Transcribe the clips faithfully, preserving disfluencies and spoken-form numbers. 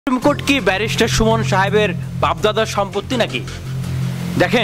Supreme court কি barrister Suman সাহেবের বাপদাদার সম্পত্তি নাকি? দেখেন,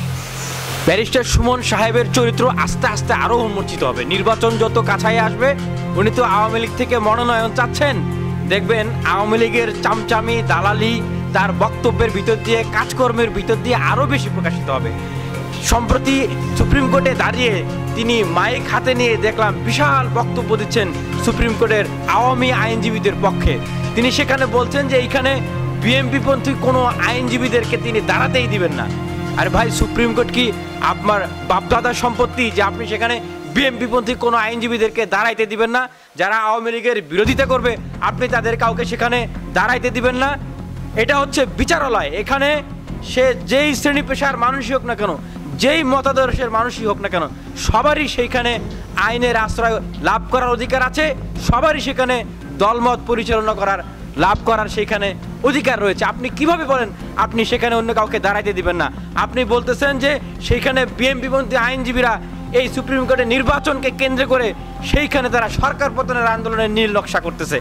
ব্যারিস্টার সুমন সাহেবের চরিত্র আস্তে আস্তে আরো উন্মোচিত হবে। নির্বাচন যত কাছাই আসবে, উনি তো আওয়ামী লীগ থেকে মনোনয়ন চাচ্ছেন, দেখবেন আওয়ামী লীগের চামচামি দালালি তার বক্তব্যের ভিতর দিয়ে, কাজকর্মের ভিতর দিয়ে আরো বেশি প্রকাশিত হবে। সম্প্রতি সুপ্রিম কোর্টে দাঁড়িয়ে তিনি মাইক হাতে নিয়ে দেখলাম বিশাল বক্তব্য দিচ্ছেন সুপ্রিম কোর্টের আওয়ামী আইনজীবীদের পক্ষে। তিনি সেখানে বলছেন যে এইখানে বিএনপি পন্থী কোনো আইনজীবীদেরকে তিনি দাঁড়াতেই দিবেন না। আর ভাই, সুপ্রিম কোর্ট কি আপনার বাপদাদার সম্পত্তি যে আপনি সেখানে বিএনপি পন্থী কোনো আইনজীবীদেরকে দাঁড়াইতে দিবেন না? যারা আওয়ামী লীগের বিরোধিতা করবে আপনি তাদের কাউকে সেখানে দাঁড়াইতে দিবেন না? এটা হচ্ছে বিচারালয়। এখানে সে যেই শ্রেণী পেশার মানুষই হোক না কেন, যেই মতাদর্শের মানুষই হোক না কেন, সবারই সেইখানে আইনের আশ্রয় লাভ করার অধিকার আছে, সবারই সেখানে দলমত পরিচালনা করার লাভ করার সেখানে অধিকার রয়েছে। আপনি কিভাবে বলেন আপনি সেখানে অন্য কাউকে দাঁড়াইতে দিবেন না? আপনি বলতেছেন যে সেইখানে বিএনপিপন্থী আইনজীবীরা এই সুপ্রিম কোর্টের নির্বাচনকে কেন্দ্র করে সেইখানে তারা সরকার পতনের আন্দোলনের নীল নকশা করতেছে।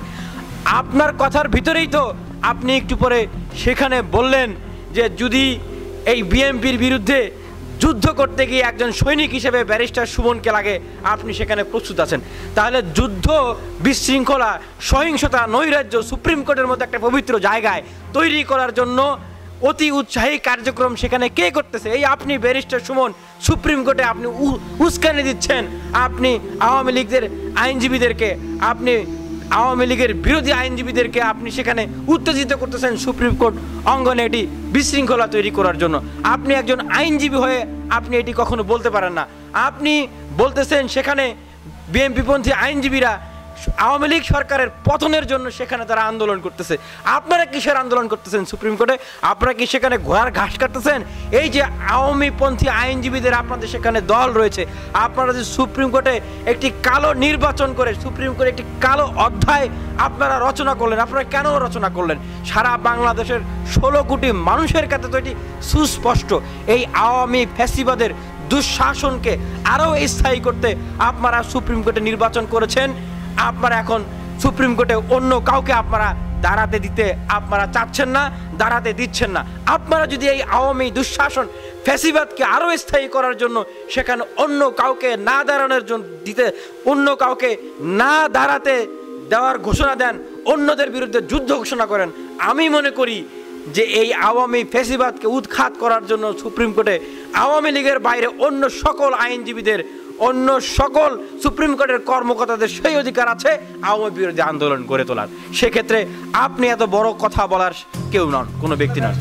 আপনার কথার ভিতরেই তো আপনি একটু পরে সেখানে বললেন যে যদি এই বিএনপির বিরুদ্ধে যুদ্ধ করতে গিয়ে একজন সৈনিক হিসেবে ব্যারিস্টার সুমনকে লাগে, আপনি সেখানে প্রস্তুত আছেন। তাহলে যুদ্ধ, বিশৃঙ্খলা, সহিংসতা, নৈরাজ্য সুপ্রিম কোর্টের মতো একটা পবিত্র জায়গায় তৈরি করার জন্য অতি উৎসাহী কার্যক্রম সেখানে কে করতেছে? এই আপনি ব্যারিস্টার সুমন। সুপ্রিম কোর্টে আপনি উস্কানি দিচ্ছেন, আপনি আওয়ামী লীগের আইনজীবীদেরকে, আপনি আওয়ামী লীগের বিরোধী আইনজীবীদেরকে আপনি সেখানে উত্তেজিত করতেছেন সুপ্রিম কোর্ট অঙ্গনে এটি বিশৃঙ্খলা তৈরি করার জন্য। আপনি একজন আইনজীবী হয়ে আপনি এটি কখনো বলতে পারেন না। আপনি বলতেছেন সেখানে বিএনপিপন্থী আইনজীবীরা আওয়ামী লীগ সরকারের পতনের জন্য সেখানে তারা আন্দোলন করতেছে। আপনারা কিসের আন্দোলন করতেছেন সুপ্রিম কোর্টে? আপনারা কি সেখানে ঘোড়ার ঘাস কাটতেছেন? এই যে আওয়ামীপন্থী আইনজীবীদের আপনাদের সেখানে দল রয়েছে, আপনারা যে সুপ্রিম কোর্টে একটি কালো নির্বাচন করে সুপ্রিম কোর্টে একটি কালো অধ্যায় আপনারা রচনা করলেন। আপনারা কেন রচনা করলেন? সারা বাংলাদেশের ষোলো কোটি মানুষের কাছে তো এটি সুস্পষ্ট। এই আওয়ামী ফ্যাসিবাদের দুঃশাসনকে আরও স্থায়ী করতে আপনারা সুপ্রিম কোর্টে নির্বাচন করেছেন। আপনারা এখন সুপ্রিম কোর্টে অন্য কাউকে আপনারা দাঁড়াতে দিতে আপনারা চাচ্ছেন না, দাঁড়াতে দিচ্ছেন না। আপনারা যদি এই আওয়ামী দুঃশাসন ফ্যাসিবাদকে আরও স্থায়ী করার জন্য সেখানে অন্য কাউকে না দাঁড়ানোর জন্য দিতে, অন্য কাউকে না দাঁড়াতে দেওয়ার ঘোষণা দেন, অন্যদের বিরুদ্ধে যুদ্ধ ঘোষণা করেন, আমি মনে করি যে এই আওয়ামী ফ্যাসিবাদকে উৎখাত করার জন্য সুপ্রিম কোর্টে আওয়ামী লীগের বাইরে অন্য সকল আইনজীবীদের, অন্য সকল সুপ্রিম কোর্টের কর্মকর্তাদের সেই অধিকার আছে আওয়ামী বিরোধী আন্দোলন গড়ে তোলার। সেক্ষেত্রে আপনি এত বড় কথা বলার কেউ নন, কোনো ব্যক্তি নন।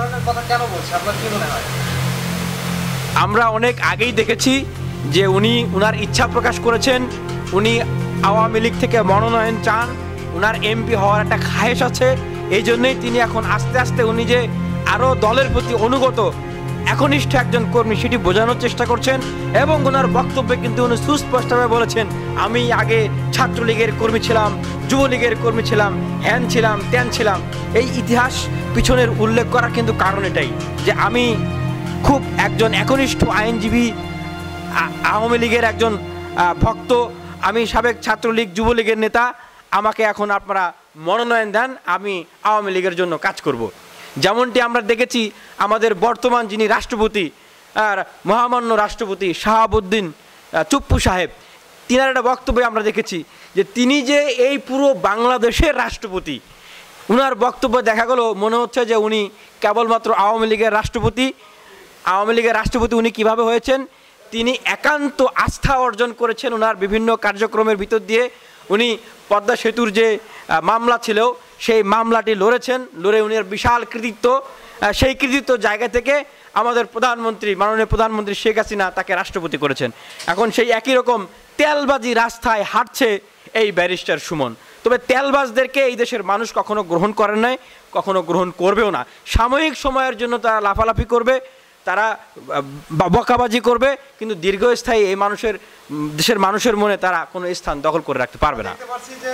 আমরা অনেক আগেই দেখেছি যে উনি উনার ইচ্ছা প্রকাশ করেছেন, উনি আওয়ামী লীগ থেকে মনোনয়ন চান, উনার এমপি হওয়ার একটা খায়েশ আছে। এই জন্যই তিনি এখন আস্তে আস্তে উনি যে আরও দলের প্রতি অনুগত একনিষ্ঠ একজন কর্মী সেটি বোঝানোর চেষ্টা করছেন। এবং ওনার বক্তব্যে কিন্তু উনি সুস্পষ্টভাবে বলেছেন, আমি আগে ছাত্রলীগের কর্মী ছিলাম, যুবলীগের কর্মী ছিলাম, হ্যান ছিলাম, ত্যান ছিলাম। এই ইতিহাস পিছনের উল্লেখ করার কিন্তু কারণ এটাই যে আমি খুব একজন একনিষ্ঠ আইনজীবী, আওয়ামী লীগের একজন ভক্ত, আমি সাবেক ছাত্রলীগ যুবলীগের নেতা, আমাকে এখন আপনারা মনোনয়ন দেন, আমি আওয়ামী লীগের জন্য কাজ করব। যেমনটি আমরা দেখেছি আমাদের বর্তমান যিনি রাষ্ট্রপতি, আর মহামান্য রাষ্ট্রপতি শাহাবুদ্দিন চুপ্পু সাহেব, তিনার একটা বক্তব্যে আমরা দেখেছি যে তিনি যে এই পুরো বাংলাদেশের রাষ্ট্রপতি। উনার বক্তব্য দেখা গেল মনে হচ্ছে যে উনি কেবলমাত্র আওয়ামী লীগের রাষ্ট্রপতি। আওয়ামী লীগের রাষ্ট্রপতি উনি কিভাবে হয়েছেন? তিনি একান্ত আস্থা অর্জন করেছেন ওনার বিভিন্ন কার্যক্রমের ভিতর দিয়ে। উনি পদ্মা সেতুর যে মামলা ছিল সেই মামলাটি লড়েছেন, লড়ে উনি বিশাল কৃতিত্ব, সেই কৃতিত্ব জায়গা থেকে আমাদের প্রধানমন্ত্রী, মাননীয় প্রধানমন্ত্রী শেখ হাসিনা তাকে রাষ্ট্রপতি করেছেন। এখন সেই একই রকম তেলবাজি রাস্তায় হাঁটছে এই ব্যারিস্টার সুমন। তবে তেলবাজদেরকে এই দেশের মানুষ কখনো গ্রহণ করেন নাই, কখনো গ্রহণ করবেও না। সাময়িক সময়ের জন্য তারা লাফালাফি করবে, তারা বকাবাজি করবে, কিন্তু দীর্ঘস্থায়ী এই মানুষের, দেশের মানুষের মনে তারা কোনো স্থান দখল করে রাখতে পারবে না।